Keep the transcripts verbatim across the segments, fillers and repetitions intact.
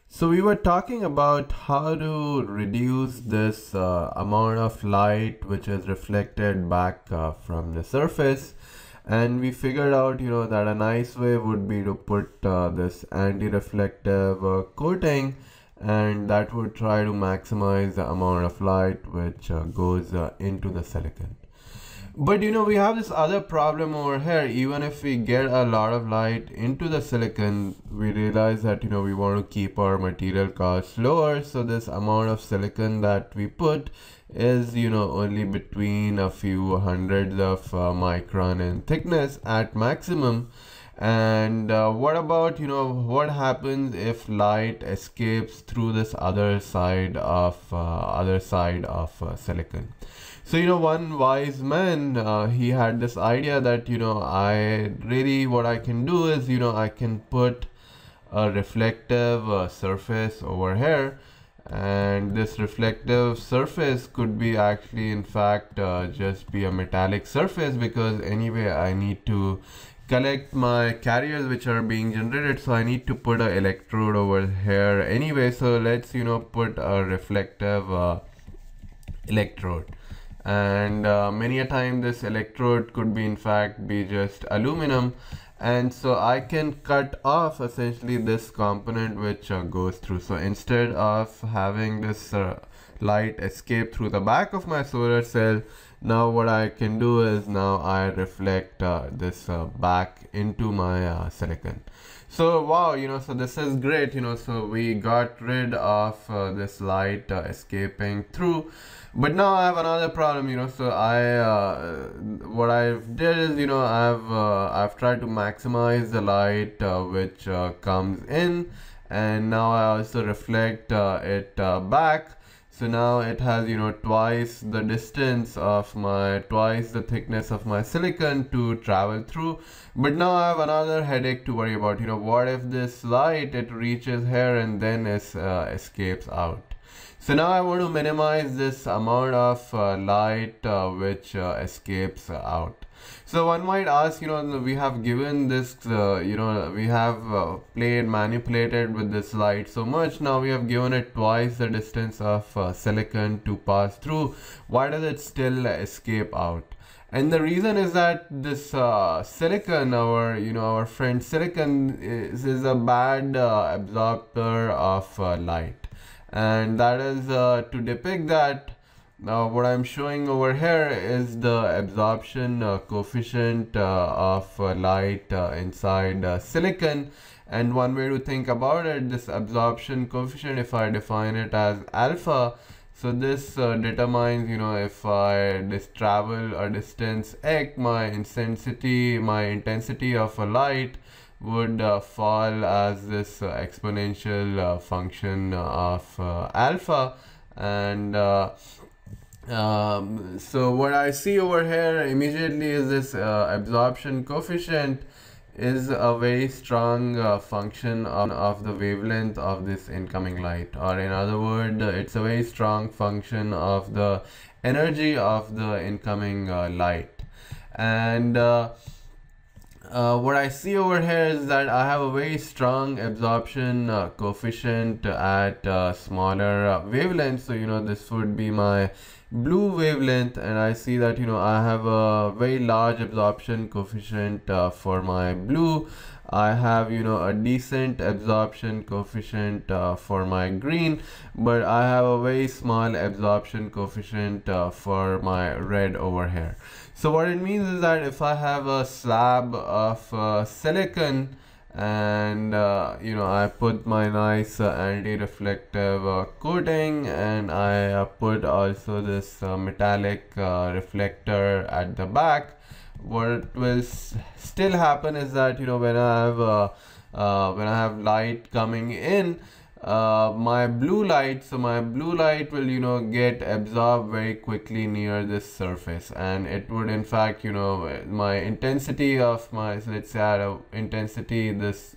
So we were talking about how to reduce this uh, amount of light which is reflected back uh, from the surface, and we figured out you know that a nice way would be to put uh, this anti-reflective uh, coating, and that would try to maximize the amount of light which uh, goes uh, into the silicon. But you know, we have this other problem over here. Even if we get a lot of light into the silicon, we realize that you know we want to keep our material costs lower. So this amount of silicon that we put is you know only between a few hundreds of uh, micron in thickness at maximum. And uh, what about you know what happens if light escapes through this other side of uh, other side of uh, silicon? So, you know, one wise man, uh, he had this idea that, you know, I really, what I can do is, you know, I can put a reflective uh, surface over here. And this reflective surface could be actually, in fact, uh, just be a metallic surface, because anyway, I need to collect my carriers which are being generated. So I need to put an electrode over here anyway. So let's, you know, put a reflective uh, electrode. And uh, many a time this electrode could be in fact be just aluminum, and so I can cut off essentially this component which uh, goes through. So instead of having this uh, light escape through the back of my solar cell, now what I can do is now I reflect uh, this uh, back into my uh, silicon. So wow, you know, so this is great, you know, so we got rid of uh, this light uh, escaping through. But now I have another problem, you know, so I, uh, what I've did is, you know, I've, uh, I've tried to maximize the light uh, which uh, comes in, and now I also reflect uh, it uh, back. So now it has, you know, twice the distance of my, twice the thickness of my silicon to travel through. But now I have another headache to worry about, you know, what if this light, it reaches here and then is, uh, escapes out. So now I want to minimize this amount of uh, light uh, which uh, escapes out. So one might ask, you know, we have given this, uh, you know, we have uh, played, manipulated with this light so much. Now we have given it twice the distance of uh, silicon to pass through. Why does it still escape out? And the reason is that this uh, silicon, our, you know, our friend silicon is, is a bad uh, absorber of uh, light. And that is uh, to depict that. Now what I'm showing over here is the absorption uh, coefficient uh, of uh, light uh, inside uh, silicon. And one way to think about it, this absorption coefficient, if I define it as alpha, so this uh, determines, you know, if I dis travel a distance x, my intensity, my intensity of a light would uh, fall as this uh, exponential uh, function of uh, alpha. And uh, um, so what I see over here immediately is this uh, absorption coefficient is a very strong uh, function of, of the wavelength of this incoming light, or in other words, it's a very strong function of the energy of the incoming uh, light. And uh, Uh, what I see over here is that I have a very strong absorption uh, coefficient at uh, smaller uh, wavelengths. So, you know, this would be my blue wavelength, and I see that, you know, I have a very large absorption coefficient uh, for my blue. I have, you know, a decent absorption coefficient uh, for my green, but I have a very small absorption coefficient uh, for my red over here. So what it means is that if I have a slab of uh, silicon, and uh, you know, I put my nice uh, anti-reflective uh, coating, and I uh, put also this uh, metallic uh, reflector at the back, what will still happen is that, you know, when I have uh, uh, when I have light coming in, uh, my blue light, so my blue light will, you know, get absorbed very quickly near this surface, and it would in fact, you know, my intensity of my, so let's say at a intensity, this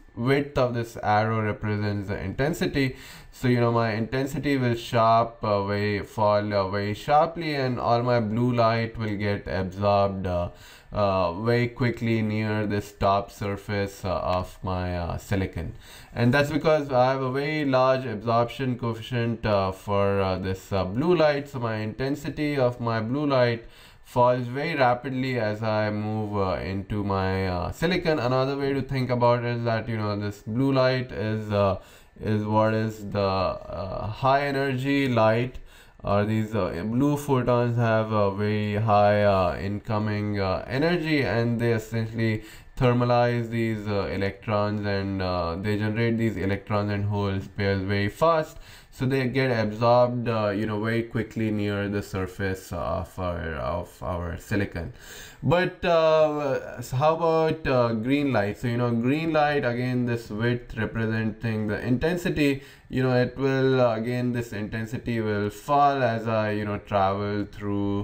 width of this arrow represents the intensity. So you know my intensity will sharp uh, very fall uh, very sharply, and all my blue light will get absorbed uh, uh, very quickly near this top surface uh, of my uh, silicon. And that's because I have a very large absorption coefficient uh, for uh, this uh, blue light. So my intensity of my blue light falls very rapidly as I move uh, into my uh, silicon. Another way to think about it is that you know this blue light is uh, is what is the uh, high energy light, or these uh, blue photons have a very high uh, incoming uh, energy, and they essentially thermalize these uh, electrons, and uh, they generate these electrons and holes pairs very fast. So they get absorbed, uh, you know, very quickly near the surface of our of our silicon. But uh, so how about uh, green light? So you know, green light, again, this width representing the intensity. You know, it will uh, again this intensity will fall as I you know travel through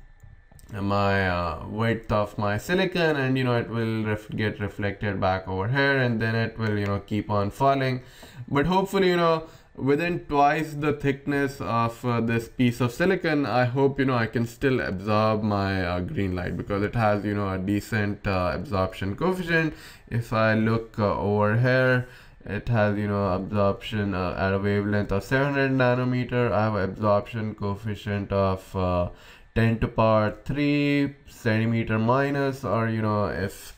my uh, width of my silicon, and you know it will ref get reflected back over here, and then it will you know keep on falling. But hopefully you know within twice the thickness of uh, this piece of silicon, I hope you know I can still absorb my uh, green light, because it has you know a decent uh, absorption coefficient. If I look uh, over here, it has you know absorption uh, at a wavelength of seven hundred nanometer. I have an absorption coefficient of uh, ten to power three centimeter minus, or you know if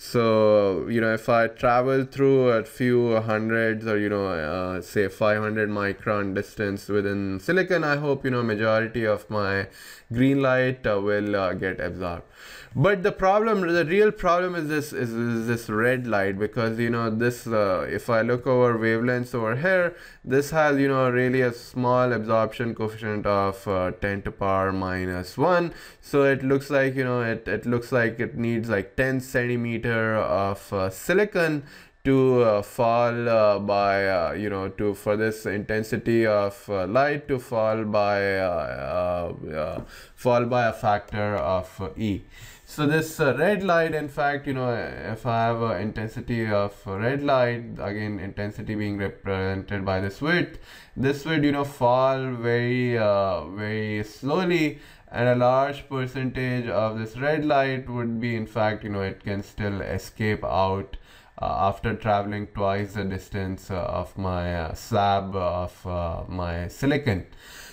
so you know if I travel through a few hundreds, or you know uh, say five hundred micron distance within silicon, I hope you know majority of my green light uh, will uh, get absorbed. But the problem, the real problem is this is, is this red light, because you know this uh, if I look over wavelengths over here, this has you know really a small absorption coefficient of uh, ten to power minus one. So it looks like you know it, it looks like it needs like ten centimeter of uh, silicon to uh, fall uh, by uh, you know to for this intensity of uh, light to fall by uh, uh, uh, fall by a factor of uh, E. So this uh, red light, in fact, you know, if I have an intensity of red light, again, intensity being represented by this width, this would, you know, fall very, uh, very slowly, and a large percentage of this red light would be, in fact, you know, it can still escape out uh, after traveling twice the distance uh, of my uh, slab of uh, my silicon.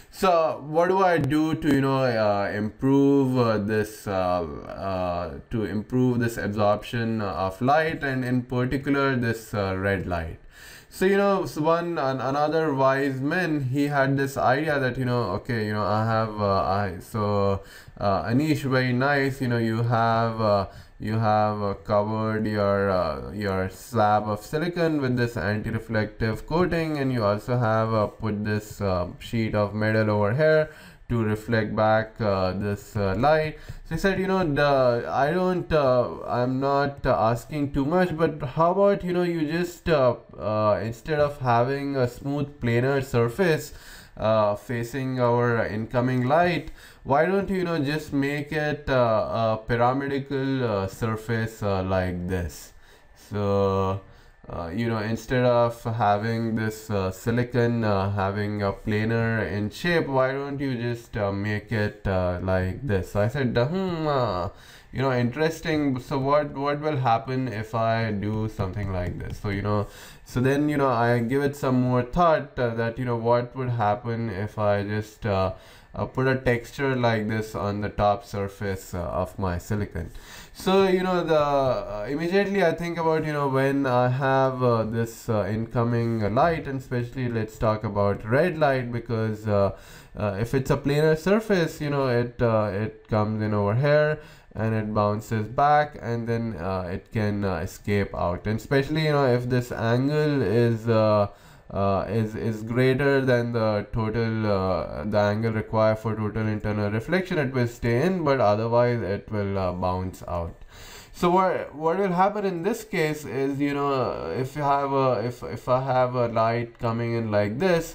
So what do I do to you know uh, improve uh, this uh, uh, to improve this absorption of light, and in particular this uh, red light? So you know so one an, another wise man, he had this idea that you know okay you know I have uh, I so uh, Anish, very nice, you know you have uh, you have uh, covered your uh, your slab of silicon with this anti-reflective coating, and you also have uh, put this uh, sheet of metal over here to reflect back uh, this uh, light. So he said, you know, the, I don't, uh, I'm not uh, asking too much, but how about, you know, you just, uh, uh, instead of having a smooth planar surface uh, facing our incoming light, why don't you, you know, just make it uh, a pyramidical uh, surface uh, like this? So, Uh, you know, instead of having this uh, silicon uh, having a planar in shape, why don't you just uh, make it uh, like this? So I said, hmm, uh, you know, interesting. So what what will happen if I do something like this? So you know, so then you know, I give it some more thought uh, that you know what would happen if I just uh, uh, put a texture like this on the top surface uh, of my silicon. So you know the uh, immediately I think about you know when I have uh, this uh, incoming light, and especially let's talk about red light, because uh, uh, if it's a planar surface, you know it uh, it comes in over here and it bounces back, and then uh, it can uh, escape out. And especially you know if this angle is uh, Uh, is is greater than the total uh, the angle required for total internal reflection, it will stay in, but otherwise it will uh, bounce out. So what what will happen in this case is, you know if you have a if if I have a light coming in like this,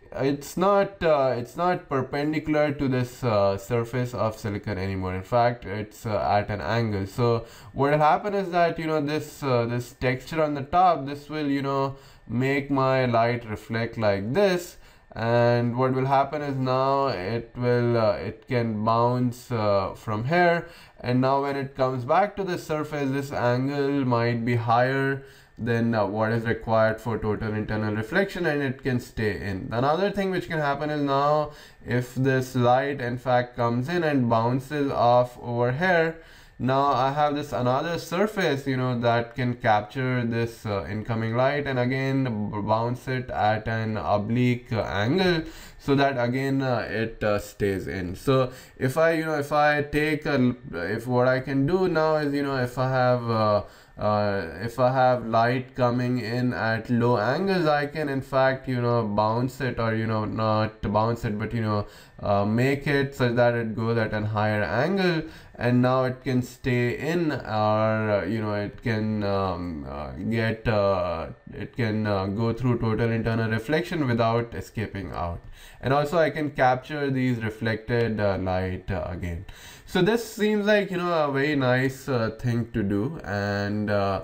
it's not uh, it's not perpendicular to this uh, surface of silicon anymore. In fact, it's uh, at an angle. So what will happen is that, you know, this uh, this texture on the top, this will, you know, make my light reflect like this. And what will happen is now it will uh, it can bounce uh, from here, and now when it comes back to the surface, this angle might be higher than uh, what is required for total internal reflection, and it can stay in. Another thing which can happen is now if this light in fact comes in and bounces off over here, now I have this another surface, you know, that can capture this uh, incoming light and again bounce it at an oblique uh, angle, so that again uh, it uh, stays in. So if I, you know, if I take a, if what I can do now is, you know, if I have uh, uh, if I have light coming in at low angles, I can in fact, you know, bounce it, or, you know, not bounce it, but, you know, uh, make it such that it goes at a higher angle, and now it can stay in, or uh, you know, it can um, uh, get uh, it can uh, go through total internal reflection without escaping out. And also I can capture these reflected uh, light uh, again. So this seems like, you know, a very nice uh, thing to do, and uh,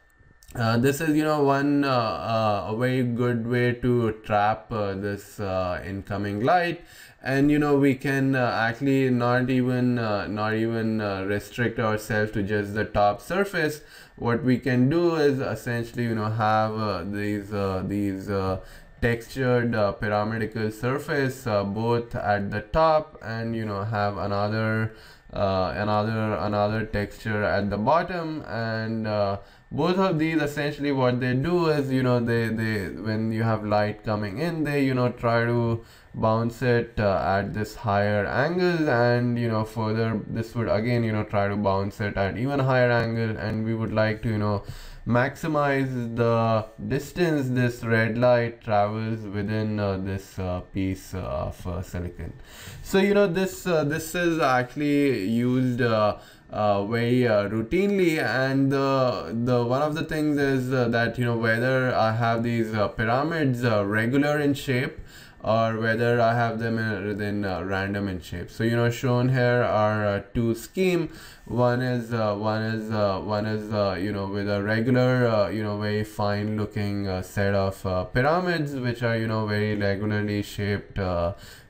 Uh, this is, you know, one uh, uh, a very good way to trap uh, this uh, incoming light. And, you know, we can uh, actually not even uh, not even uh, restrict ourselves to just the top surface. What we can do is essentially, you know, have uh, these uh, these uh, textured uh, pyramidal surface uh, both at the top, and, you know, have another uh, another another texture at the bottom. And uh, both of these, essentially what they do is, you know, they they when you have light coming in, they, you know, try to bounce it uh, at this higher angle, and, you know, further this would again, you know, try to bounce it at even higher angle. And we would like to, you know, maximize the distance this red light travels within uh, this uh, piece of uh, silicon. So, you know, this uh, this is actually used uh, uh, very uh, routinely, and the the one of the things is uh, that, you know, whether I have these uh, pyramids uh, regular in shape, or whether I have them in, in uh, random in shape. So, you know, shown here are uh, two scheme. One is uh, one is uh, one is uh, you know, with a regular uh, you know, very fine looking uh, set of uh, pyramids, which are, you know, very regularly shaped uh,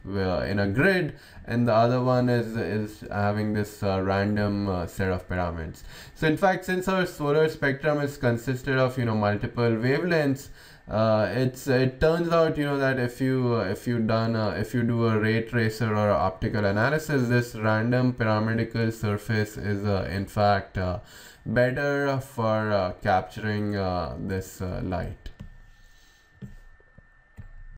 in a grid, and the other one is is having this uh, random uh, set of pyramids. So in fact, since our solar spectrum is consisted of, you know, multiple wavelengths, uh, it's it turns out, you know, that if you uh, if you done uh, if you do a ray tracer or a optical analysis, this random pyramidal surface is uh, in fact uh, better for uh, capturing uh, this uh, light.